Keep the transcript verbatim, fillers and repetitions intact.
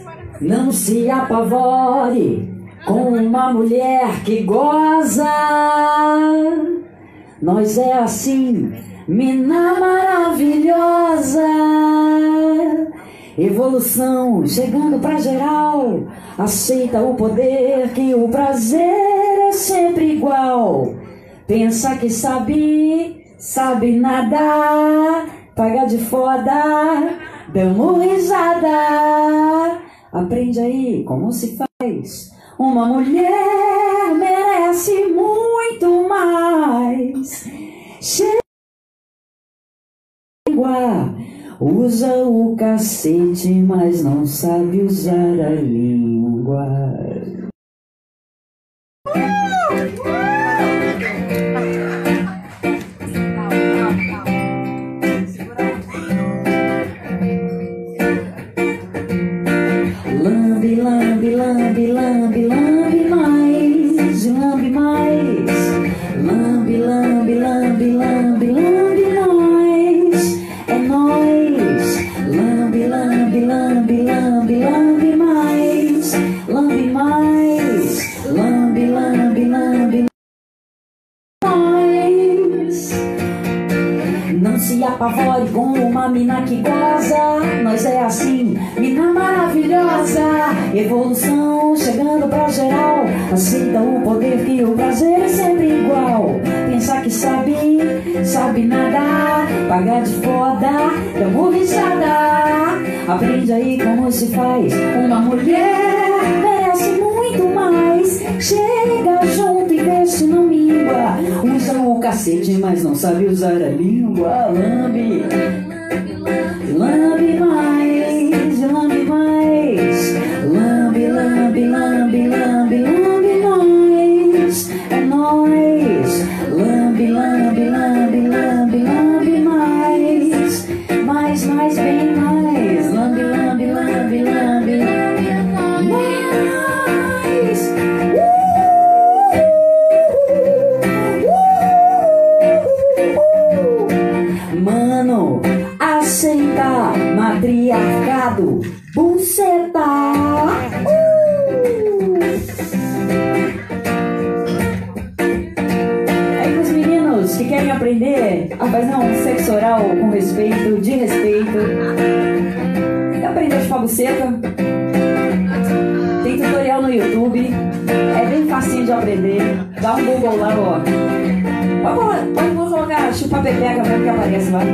Não se apavore com uma mulher que goza. Nós é assim, mina maravilhosa. Evolução chegando pra geral. Aceita o poder que o prazer é sempre igual. Pensa que sabe, sabe nada. Paga de foda, damos risada. Aprende aí como se faz. Uma mulher merece muito mais. Chega, usa o cacete, mas não sabe usar a língua. Lambe, lambe, lambe, lambe, lambe mais, lambe mais. Lambe, lambe, lambe, lambe, lambe mais. É nóis. Lambe, lambe, lambe, lambe, lambe mais. Lambe mais. Lambe, lambe, lambe mais. Não se apavore com uma mina que goza. Nós é assim, mina maravilhosa. Evolução chegando pra geral. Aceita o poder que o prazer é sempre igual. Pensa que sabe, sabe nada. Paga de foda, damos risada. Aprende aí como se faz. Uma mulher merece muito mais. Chega junto e vê se não língua. Usa o cacete, mas não sabe usar a língua. Lambe, lambe mais, lambe mais. Lambe, lambe, lambe, lambe, lambe mais. É nóis. Lambe, lambe, lambe, lambe, lambe mais. Mais, mais, bem mais. Lambe, lambe, lambe, lambe, lambe mais. Mano, aceita matriarcado, buceta. Uh! Aí pros meninos que querem aprender a fazer um sexo oral com respeito, de respeito, quer aprender a chupar buceta? Tem tutorial no YouTube, é bem facinho de aprender. Dá um Google lá, ó. Pode, pode colocar chupar pepeca mesmo que aparece lá.